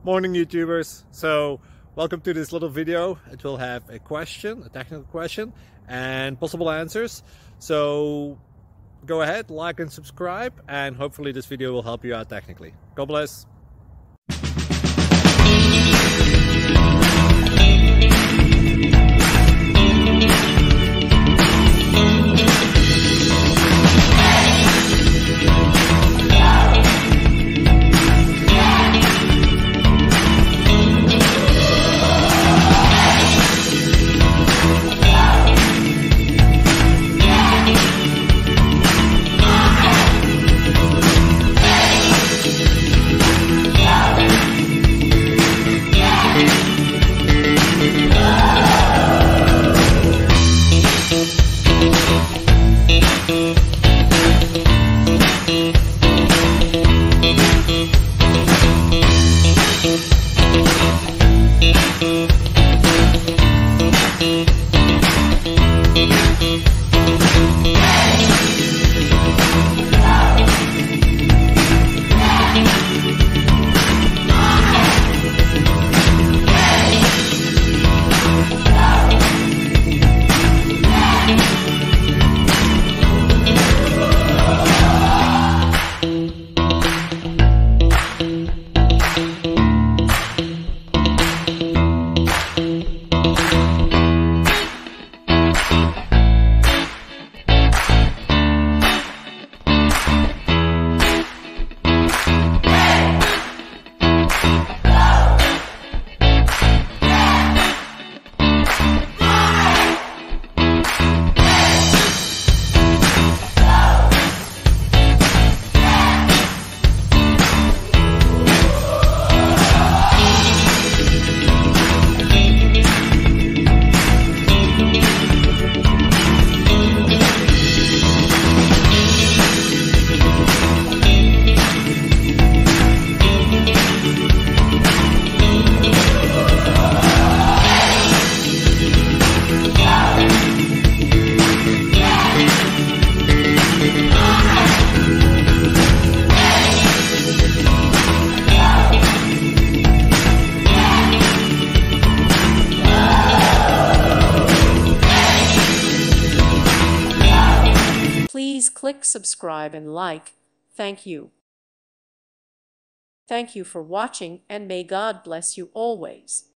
Morning YouTubers. So welcome to this little video. It will have a question, a technical question, and possible answers. So go ahead, like and subscribe, and hopefully this video will help you out technically. God bless. Please click subscribe and like. Thank you. Thank you for watching, and may God bless you always.